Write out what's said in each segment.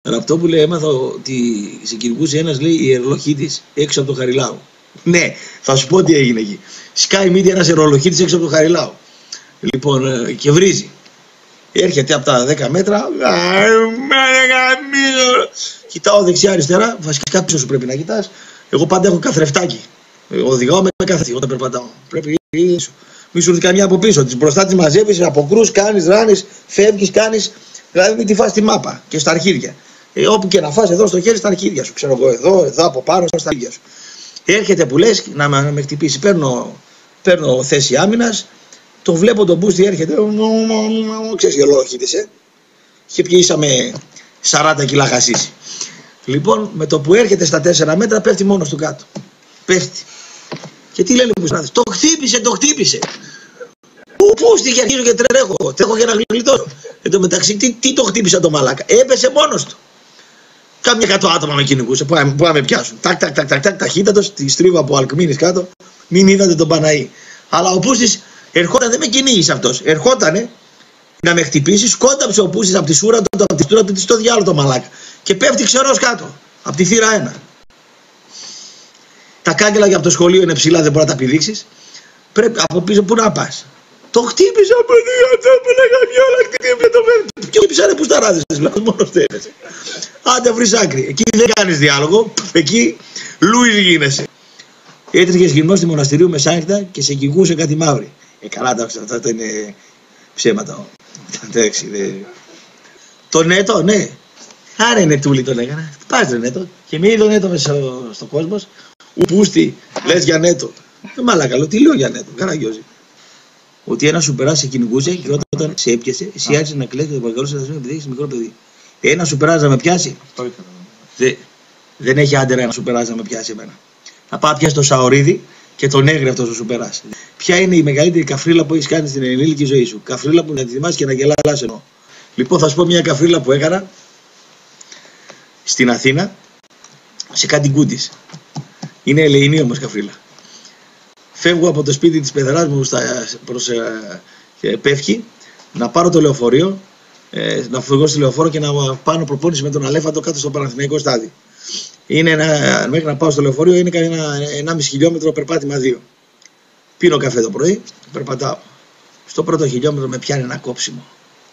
Ραπτόπουλε, έμαθα ότι σε κυνηγούσε ένας, λέει, ιερολοχίτης έξω από το Χαριλάου. Ναι, θα σου πω τι έγινε εκεί. Sky Media, ένας ιερολοχίτης έξω από το Χαριλάου. Λοιπόν, και βρίζει. Έρχεται από τα 10 μέτρα. Κοιτάω δεξιά-αριστερά. Βασικά πίσω σου πρέπει να κοιτάς. Εγώ πάντα έχω καθρεφτάκι. Οδηγάω με καθρεφτάκι όταν περπατάω. Πρέπει μη σου έρθει καμιά από πίσω. Τις μπροστά τη μαζεύεις, αποκρούς, κάνεις, ράνεις, φεύγεις, κάνεις. Δηλαδή μην τη φας τη μάπα και στα αρχίδια. Όπου και να φας εδώ στο χέρι, στα αρχίδια σου. Ξέρω εγώ, εδώ από πάνω, στα αρχίδια σου. Έρχεται που λες να με χτυπήσει. Παίρνω θέση άμυνας. Το βλέπω τον Μπούστη, έρχεται. Ξέρεις, γελόχητησε. Και πιήσαμε 40 κιλά χασίσι. Λοιπόν, με το που έρχεται στα 4 μέτρα, πέφτει μόνος του κάτω. Πέφτει. Και τι λένε οι Μπουστράδες? Το χτύπησε. Πού στη αρχίζω και τρέχω για να γλιτώσω. Εν τω μεταξύ, τι το χτύπησε το μαλάκα? Έπεσε μόνος του. Κάμια 100 άτομα με κυνηγούσε. Πού να με πιάσουν. Τάκ, ταχύτατος, τη στρίβα από Αλκμίνης κάτω. Μην είδατε τον Παναή. Αλλά ο Πούστης ερχόταν, δεν με κυνήγησε αυτός. Ερχότανε να με χτυπήσει, σκόνταψε ο Πούστης από τη σούρα του, στο διάλογο το μαλάκα. Και πέφτει ξερός κάτω. Από τη θύρα 1. Τα κάγκελα για από το σχολείο είναι ψηλά, δεν μπορεί να τα πηδήξεις. Πρέπει από πίσω πού να πας. Το χτύπησε από εδώ, το έλεγα όλα, χτύπησε το παιδί. Και χτύπησανε που σταράδες, μόνος θέλεσαι. Άντε βρεις άκρη. Εκεί δεν κάνεις διάλογο, εκεί Λούις γίνεσαι. Έτρεχες γυμνός στη μοναστηρίου μεσάνυχτα και σε κυνηγούσε κάτι μαύρη. Καλά τα αυτά είναι ψέματα. Εντάξει, το Νέτο, ναι. Άρα Νετούλη τον έκανα. Πας ρε Νέτο. Και με είδε ο Νέτο μέσα στο κόσμο. Πούστη, λες για Νέτο. Μαλάκα, λέω, τι λέω για Νέτο, καραγιόζη. Ότι ένα σου περάσει σε κυνηγούσε και όταν σε έπιασε, εσύ άρχισε να κλαις και το παρακαλούσε να σου επειδή έχεις μικρό παιδί. Ένα σου περάσει να με πιάσει. Δεν έχει άντερα να σου περάσει να με πιάσει εμένα. Να πάω πιάσει το Σαωρίδι και τον έγρι αυτό σου περάσει. Ποια είναι η μεγαλύτερη καφρίλα που έχεις κάνει στην ενήλικη ζωή σου? Καφρίλα που να τη θυμάσαι και να γελάς εννοώ. Λοιπόν, θα σου πω μια καφρίλα που έκανα στην Αθήνα σε κάτι γκούντις. Είναι ελεηνή όμως καφρίλα. Φεύγω από το σπίτι της παιδεράς μου προς Πεύκη να πάρω το λεωφορείο, να φύγω στη λεωφόρο και να πάνω προπόνηση με τον Αλέφαντο κάτω στο Παναθηναϊκό στάδιο. Μέχρι να πάω στο λεωφορείο είναι κανένα 1,5 χιλιόμετρο περπάτημα 2. Πίνω καφέ το πρωί, περπατάω. Στο πρώτο χιλιόμετρο με πιάνει ένα κόψιμο.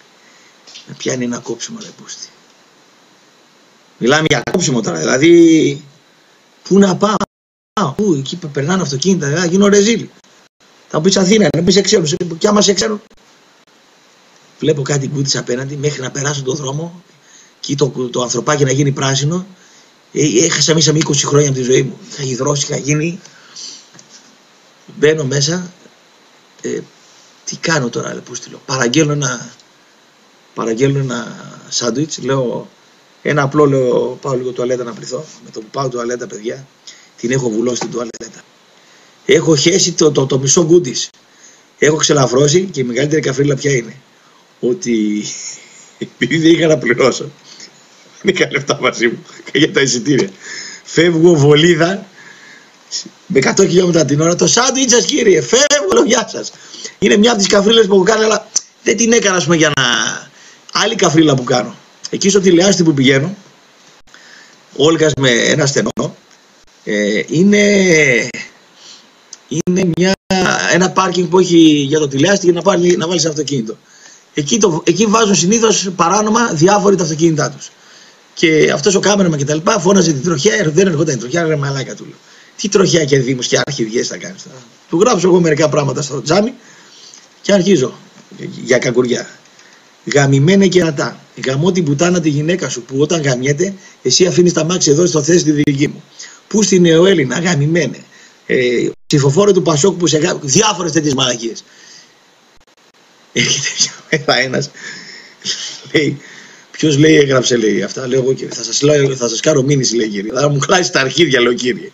Ρε Πούστη. Μιλάμε για κόψιμο τώρα, δηλαδή πού να πάω? Πού, εκεί περνάνε αυτοκίνητα, γίνω ρεζίλ. Θα πεις Αθήνα, να πεις εξέλους, κι άμα σε ξέρουν. Βλέπω κάτι γκούτις απέναντι, μέχρι να περάσω τον δρόμο και το ανθρωπάκι να γίνει πράσινο. Έχασα μέσα με 20 χρόνια από τη ζωή μου. Θα υδρώσει, θα γίνει. Μπαίνω μέσα. Τι κάνω τώρα, πού στείλω? Παραγγέλνω ένα σάντουιτς, λέω ένα απλό, λέω πάω λίγο τουαλέτα να πληθώ. Με το που πάω τουαλέτα, παιδιά, την έχω βουλώσει την τουαλέτα. Έχω χέσει το μισό γκούντις. Έχω ξελαφρώσει και η μεγαλύτερη καφρίλα ποια είναι? Ότι επειδή δεν είχα να πληρώσω, δεν είχα λεφτά μαζί μου για τα εισιτήρια. Φεύγω βολίδα με 100 χιλιόμετρα την ώρα. Το σάντουιτς σας κύριε, φεύγω, γεια σας. Είναι μια από τις καφρίλες που έχω κάνει, αλλά δεν την έκανα ας πούμε για να... Άλλη καφρίλα που κάνω. Εκεί στο τηλεάστη που πηγαίνω, Όλγας με ένα στενό, είναι ένα πάρκινγκ που έχει για το τηλεάστη για να βάλεις αυτοκίνητο. Εκεί βάζουν συνήθως παράνομα διάφοροι τα αυτοκίνητά τους. Και αυτός ο κάμεραμα και τα λοιπά φώναζε την τροχιά, δεν ερχόταν η τροχιά, ρε μαλάκα του λέω. Τι τροχιά και δήμους και αρχιδιές θα κάνεις τώρα? Του γράψω εγώ μερικά πράγματα στο τζάμι και αρχίζω για κακουριά. Γαμημένε και ρατά. Γαμώ την πουτάνα τη γυναίκα σου που όταν γαμιέται, εσύ αφήνεις τα μάξι εδώ στο θέση τη δική μου. Πού στην Νεοέλληνα, γαμημένε. Ψηφοφόρο του Πασόκ που σε γάμει. Διάφορες τέτοιες μαλακίες. Έρχεται ένας. Λέει, ποιος λέει έγραψε λέει αυτά? Λέω εγώ κύριε. Θα σας κάνω μήνυση λέει κύριε. Θα μου κλάσει τα αρχίδια λέω κύριε.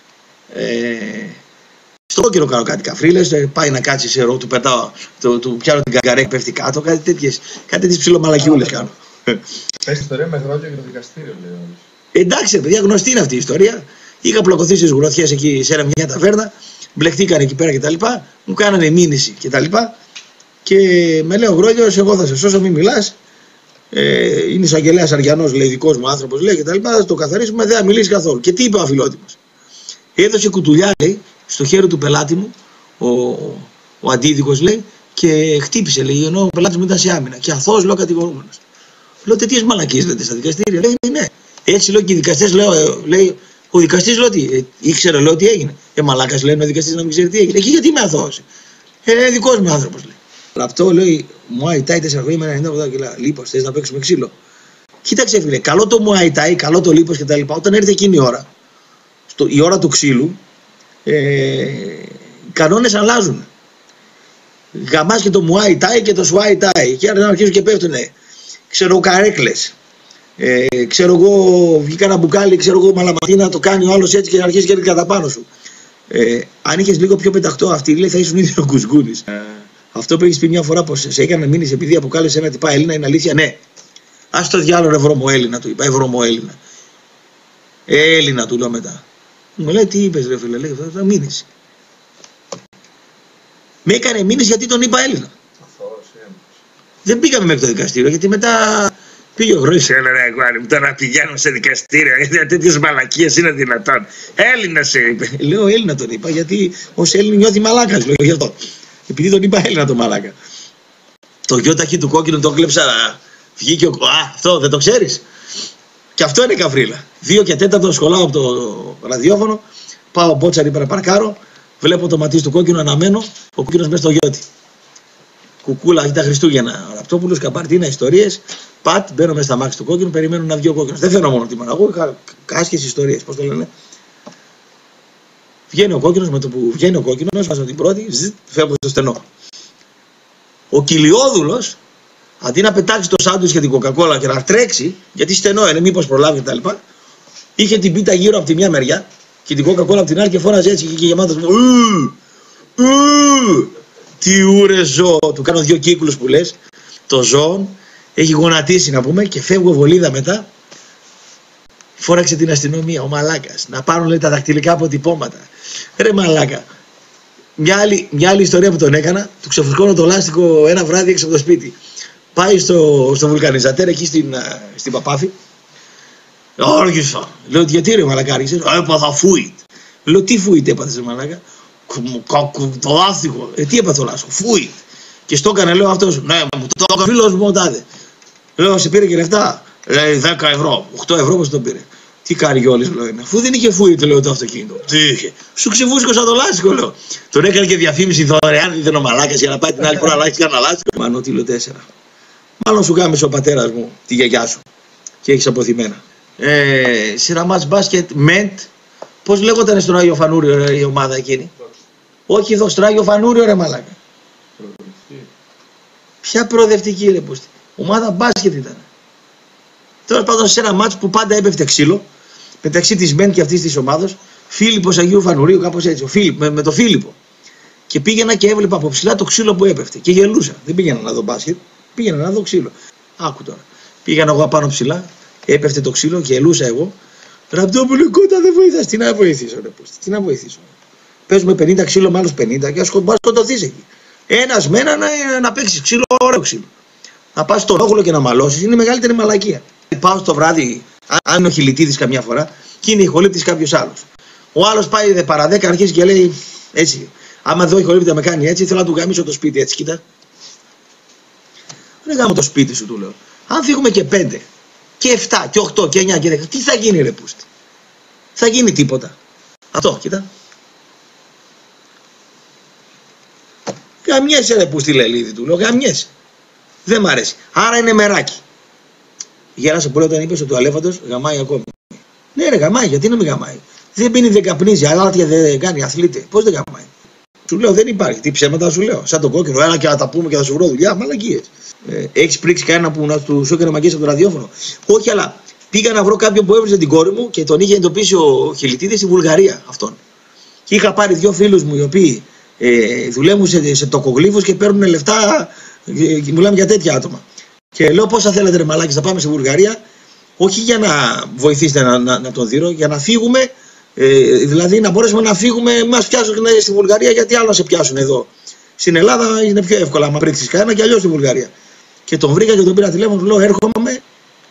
Στο καιρό κάνω κάτι καφρίλες, πάει να κάτσει σε ρο, του πετάω, του πιάνω την καγκαρέ, πέφτει κάτω, κάτι τέτοιες ψιλομαλακιούλες κάνω. Πες ιστορία με γρότιο για το δικαστήριο, λέει. Εντάξει, παιδιά, γνωστή είναι αυτή η ιστορία. Είχα πλακωθεί στις γουροθιές εκεί σε μια ταβέρνα, μπλεχτήκαν εκεί πέρα κτλ. Μου κάνανε μήνυση κτλ. Και με λέει ο Γρόλιος, εγώ θα σε σώσω, μην μιλάς. Είναι εισαγγελέας Αριανός, λέει, δικός μου άνθρωπος, λέει, και τα λοιπά. Θα το καθαρίσουμε, δεν θα μιλήσει καθόλου. Και τι είπε ο Αφιλότιμος? Έδωσε κουτουλιά, λέει, στο χέρι του πελάτη μου, ο αντίδικος, λέει, και χτύπησε, λέει, ενώ ο πελάτης μου ήταν σε άμυνα. Και αθώος, λέω, κατηγορούμενος. Λέω, τέτοιες μαλακίες λέτε στα δικαστήρια? Λέει, ναι. Έτσι, λέω, και οι δικαστές, λέει, ο δικαστής, λέω, τι, ήξερε, λέω, τι έγινε. Μαλάκας, λέει, ο δικαστής να μην ξέρει τι έγινε. Και γιατί με αθώωσε? Δικός μου άνθρωπος, λέει. Αυτό, λέει, Muay Thai 4 χρόνια με 90 κιλά. Λίπος, θες να παίξουμε ξύλο? Κοίταξε, φίλε, καλό το Muay Thai, καλό το λίπος κτλ. Όταν έρθει εκείνη η ώρα, η ώρα του ξύλου, οι κανόνες αλλάζουν. Γαμάς και το Muay Thai και το Swai Thai. Και άρα να αρχίζουν και πέφτουνε, ξέρω, καρέκλες. Ξέρω εγώ, βγήκα ένα μπουκάλι, ξέρω εγώ, μαλαματίνα, το κάνει ο άλλος έτσι και αρχίζει και έρθει κατά πάνω σου. Αν είχες λίγο πιο πεταχτό αυτή, λέει, θα ήσουν ήδη ο Κουσκούνης. Αυτό που έχεις πει μια φορά, πως σε έκανε να μείνεις επειδή αποκάλεσε ένα τυπά Έλληνα, είναι αλήθεια? Ναι. Ας το διάλογο, Ευρωμοέλληνα, του είπα. Ευρωμοέλληνα. Έλληνα, του λέω μετά. Μου λέει, τι είπες, ρε φίλε? Λέει, θα μείνεις. Με έκανε μείνεις γιατί τον είπα Έλληνα. Δεν πήγαμε μέχρι το δικαστήριο, γιατί μετά πήγε ο Γρόης. Έλα, ρε αγόρι μου, τώρα πηγαίνω σε δικαστήριο, γιατί τέτοιες μαλακίες είναι δυνατόν? Έλληνα σε είπε. Λέω, Έλληνα τον είπα, γιατί ως Έλληνα νιώθει μαλάκας, λέω, γι' αυτό. Επειδή τον είπα Έλληνα το μαλάκα. Το γιο ταχύ του κόκκινου το κλέψα. Βγήκε ο. Αυτό δεν το ξέρεις? Και αυτό είναι καφρίλα. 2 και 4 σχολάω από το ραδιόφωνο. Πάω μπότσαρη para παρκάρω. Βλέπω το ματί του κόκκινου, αναμένω. Ο κόκκινος μέσα στο γιώτη. Κουκούλα, ήταν Χριστούγεννα. Ραπτόπουλος, Καπαρτίνα, ιστορίες. Πατ, μπαίνω μέσα στα μάξι του κόκκινου, περιμένω να βγει ο κόκκινος. Δεν φέρω μόνο τη μάνα. Εγώ είχα άσχες ιστορίες. Πώς το λένε? Βγαίνει ο κόκκινος, με το που βγαίνει ο κόκκινος, βάζω την πρώτη, φεύγω στο στενό. Ο Κιλιόδουλος, αντί να πετάξει το σάντουιτς και την κοκακόλα και να τρέξει, γιατί στενό είναι, μήπως προλάβει κτλ., είχε την πίτα γύρω από τη μια μεριά και την κοκακόλα από την άλλη και φώναζε έτσι και γεμάτος. Τι ούρε ζώο! Του κάνω 2 κύκλους που λες. Το ζώο έχει γονατίσει, να πούμε, και φεύγω βολίδα μετά. Φόραξε την αστυνομία, ο μαλάκας, να πάρουν, λέει, τα δακτυλικά αποτυπώματα. Ρε μαλάκα. Μια άλλη ιστορία που τον έκανα, του ξεφουσκώνω το λάστιχο ένα βράδυ έξω από το σπίτι. Πάει στο βουλκανιζατέρ εκεί στην Παπάφη. Όργησα. Λέω, γιατί ρε μαλάκα άρχισες? Έπαθα φούιτ. Λέω, τι φούιτ έπαθες, ρε μαλάκα? Το λάστιχο. Τι έπαθε το λάστιχο? Φούιτ. Και στο έκανε, λέω, αυτός. Ναι, μου το έκανε φίλος μου ο τάδε. Λέω, σε πήρε και λεφτά? Λέει, 10 ευρώ. 8 ευρώ πώς τον πήρε? Τι καριόλης, λέω, είναι? Αφού δεν είχε φούιτ, λέω, το αυτοκίνητο. Τι είχε? Σου ξεφούσκωσα το λάστιχο, λέω. Τον έκανε και διαφήμιση δωρεάν, δεν ο μαλάκας, για να πάει την άλλη φορά να αλλάξει κανένα λάστιχο. Μάνο, τι λέω, 4. Μάλλον σου κάμεσε ο πατέρας μου τη γιαγιά σου και έχεις αποθυμένα. Σε ένα μάτς μπάσκετ, Μεντ, πώς λέγονταν στον Άγιο Φανούριο η ομάδα εκείνη? Όχι εδώ, στον Άγιο Φανούριο, ρε μαλάκα. Ποια προοδευτική, ρε πούστη? Ομάδα μπάσκετ ήταν. Τώρα πάντων σε ένα μάτς που πάντα έπεφτε ξύλο μεταξύ της Μεντ και αυτής της ομάδας, Φίλιππος Αγίου Φανουρίου, κάπως έτσι, με το Φίλιππο. Και πήγαινα και έβλεπα από ψηλά το ξύλο που έπεφτε και γελούσα. Δεν πήγαινα να δω μπάσκετ, πήγαινα να δω ξύλο. Άκου τώρα. Πήγαινα εγώ πάνω ψηλά, έπεφτε το ξύλο και γελούσα εγώ. Ραπτόπουλο, κότα, δεν βοηθάς. Τι να βοηθήσω, ρε πούστη? Τι να βοηθήσω? Παίζουμε 50 ξύλο με άλλους 50 και ας σκοτωθείς εκεί. Ένας με έναν να παίξεις ξύλο, ωραίο ξύλο. Να πας στον όχλο και να μαλώσεις είναι η μεγαλύτερη μαλακία. Πάω στο βράδυ, αν είναι ο Χιλιτίδης καμιά φορά, και είναι ηχολήπτης κάποιος άλλος. Ο άλλος πάει παρά 10, αρχίζει και λέει έτσι. Άμα εδώ ηχολήπτης με κάνει έτσι, θέλω να του γαμίσω το σπίτι έτσι, κοίτα. Δεν γάμω το σπίτι σου, του λέω. Αν φύγουμε και 5, και 7, και 8, και 9, και 10, τι θα γίνει, ρε πούστη? Θα γίνει τίποτα. Αυτό, κοίτα. Γαμιέσαι, ρε πούστη, λελίδη, του λέω. Γαμιέσαι. Δεν μ' αρέσει. Άρα είναι μεράκι. Γέλασε πολύ όταν είπες ότι ο Αλέφαντος γαμάει ακόμη. Ναι, ρε, γαμάει, γιατί να μην γαμάει? Δεν πίνει, δεν καπνίζει, αλάτια δεν κάνει, αθλείται. Πώς δεν γαμάει? Σου λέω, δεν υπάρχει. Τι ψέματα σου λέω? Σαν τον κόκκινο, έλα και να τα πούμε και θα σου βρω δουλειά. Μαλακίες. Έχεις πρίξει κανένα που να σου έκανε μαγκές από το ραδιόφωνο? Όχι, αλλά πήγα να βρω κάποιον που έβριζε την κόρη μου και τον είχε εντοπίσει ο Χιλιτίδης στη Βουλγαρία αυτόν. Και είχα πάρει 2 φίλους μου οι οποίοι δουλεύουν σε τοκογλύφους και παίρνουν λεφτά. Μιλάμε για τέτοια άτομα. Και λέω, πόσα θέλετε, ρε μαλάκες, να πάμε στη Βουλγαρία? Όχι για να βοηθήσετε να τον δείρω, για να φύγουμε. Δηλαδή να μπορέσουμε να φύγουμε, μας πιάσουν στη Βουλγαρία, γιατί άλλο να σε πιάσουν εδώ. Στην Ελλάδα είναι πιο εύκολα, άμα πρίξεις κανένα, και αλλιώς στη Βουλγαρία. Και τον βρήκα και τον πήρα τηλέφωνο, του λέω, έρχομαι,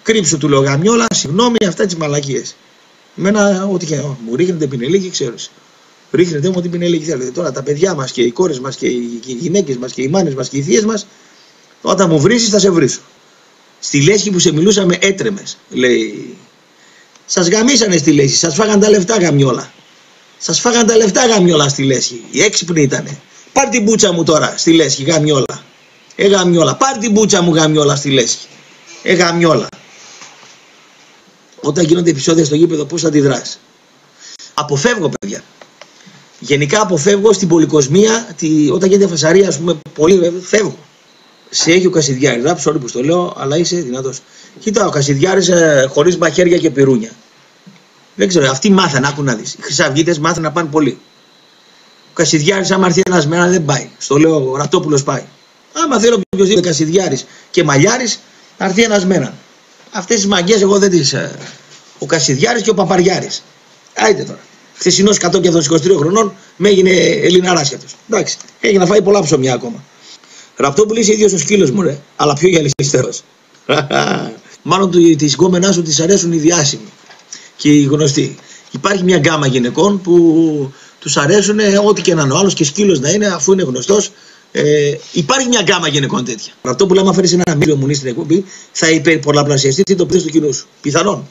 Κρύψου, του λέω γαμιόλα, συγγνώμη, αυτά τις μαλακίες. Εμένα, ό,τι και μου ρίχνετε πινελίκι, ξέρω. Ρίχνετε μου ό,τι πινελίκι θέλετε. Τώρα τα παιδιά μας και οι κόρες μας και οι γυναίκες μας και οι μάνες μας και οι θείες μας, όταν μου βρίσεις θα σε βρίσω. Στη Λέσχη που σε μιλούσαμε έτρεμες, λέει. Σας γαμίσανε στη Λέσχη, σας φάγαν τα λεφτά γαμιόλα. Σας φάγαν τα λεφτά γαμιόλα στη Λέσχη. Οι έξυπνοι ήτανε. Πάρ' την μπούτσα μου τώρα στη Λέσχη, γαμιόλα. Γαμιόλα. Πάρ' την μπούτσα μου γαμιόλα στη Λέσχη. Γαμιόλα. Όταν γίνονται επεισόδια στο γήπεδο, πώς αντιδράς? Αποφεύγω, παιδιά. Γενικά αποφεύγω στην πολυκοσμία, όταν γίνεται φασαρία, ας πούμε, πολύ φεύγω. Σε έχει ο Κασιδιάρης, ράψω όλοι που στο λέω, αλλά είσαι δυνατός. Κοίτα, ο Κασιδιάρης χωρίς μαχαίρια και πυρούνια. Δεν ξέρω, αυτοί μάθανε, άκου να δεις. Οι χρυσαυγίτες μάθανε να πάνε πολύ. Ο Κασιδιάρης, άμα έρθει ένας μέρα, δεν πάει. Στο λέω, ο Ραπτόπουλος πάει. Άμα θέλω οποιοδήποτε Κασιδιάρης και Μαλιάρης, θα έρθει ένας μέρα. Αυτές τις μαγκές εγώ δεν τις. Ο Κασιδιάρης και ο Παπαριάρης. Άιντε τώρα. Χθεσινός 100 και 23 χρονών με έγινε Ελληναράς για τους. Εντάξει, έχει να φάει πολλά ψωμιά ακόμα. Ραπτόπουλο είσαι ίδιος ο σκύλος μου, ρε, αλλά πιο γυαλιστέρος. Μάλλον τις γκόμενάς σου τις αρέσουν οι διάσημοι και οι γνωστοί. Υπάρχει μια γκάμα γυναικών που τους αρέσουν ό,τι και να είναι ο άλλος και σκύλος να είναι, αφού είναι γνωστός. Υπάρχει μια γκάμα γυναικών τέτοια. Ραπτόπουλο, άμα φέρεις ένα μίλιο μουνί στην εκπομπή, θα υπερπολαπλασιαστεί το παιδί του κοινού σου. Πιθανόν.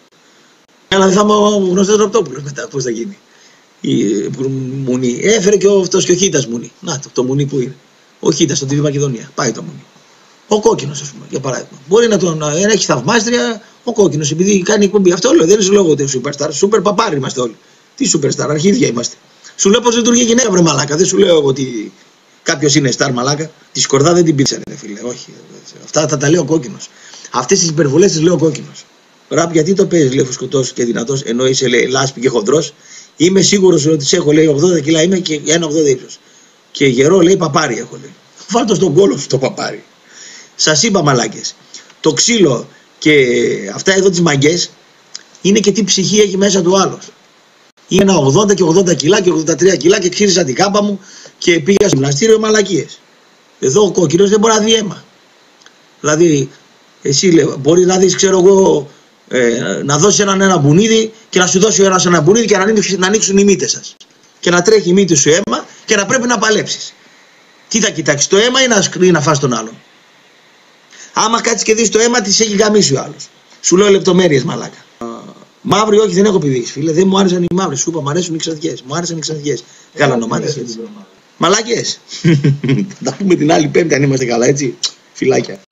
Αλλά δεν θα είμαι ο γνωστός Ραπτόπουλος μετά. Πώς θα γίνει η μουνί? Έφερε και αυτός και ο Χίτας μουνί. Να το μουνί που είναι. Ο Χίτας στο TV Μακεδονία. Πάει το μουνί. Ο Κόκκινος, ας πούμε, για παράδειγμα. Μπορεί να τον έχει θαυμάστρια ο Κόκκινος επειδή κάνει εκπομπή. Αυτό λέω. Δεν είναι λόγο ότι superstar. Σούπερ παπάρι είμαστε όλοι. Τι superstar, αρχίδια είμαστε. Σου λέω πώς λειτουργεί η γυναίκα, βρε μαλάκα. Δεν σου λέω ότι κάποιος είναι star μαλάκα. Τη σκορδά δεν την πήρξανε, φίλε. Όχι. Αυτά θα τα λέει ο Κόκκινος. Αυτές τις υπερβολές τις λέει ο Κόκκινος. Ραπ, γιατί το παίζεις, λέει, φουσκωτός και δυνατός, ενώ είσαι, λέει, λάσπη και χοντρός? Είμαι σίγουρος ότι σε έχω, λέει, 80 κιλά είμαι και 1,80 ύψος. Και γερό, λέει, παπάρι έχω, λέει. Βάλ' το στον κόλο σου το παπάρι. Σας είπα, μαλάκες. Το ξύλο και αυτά εδώ τις μαγκές είναι και τι ψυχή έχει μέσα του άλλος. Είναι ένα 80 και 80 κιλά και 83 κιλά και ξύρισα την κάμπα μου και πήγα στο γυμναστήριο, μαλακίες. Εδώ ο Κόκκινος δεν μπορεί να δει αίμα. Δηλαδή, εσύ λέει, μπορεί να δεις, ξέρω εγώ, να δώσεις ένα μπουνίδι και να σου δώσει ο ένας ένα μπουνίδι και να ανοίξουν οι μύτες σας. Και να τρέχει η μύτη σου αίμα και να πρέπει να παλέψεις. Τι θα κοιτάξεις, το αίμα ή να φας τον άλλον? Άμα κάτσεις και δεις το αίμα, της έχει γαμίσει ο άλλος. Σου λέω λεπτομέρειες, μαλάκα. Μαύρη, όχι, δεν έχω πηδήξει, φίλε. Δεν μου άρεσαν οι μαύροι. Σου είπα, μου αρέσουν οι ξαδικές. Μου άρεσαν οι ξαδικές. Γαλανομάτες. Μαλάκες. Θα τα πούμε την άλλη Πέμπτη αν είμαστε καλά, έτσι. Φιλάκια.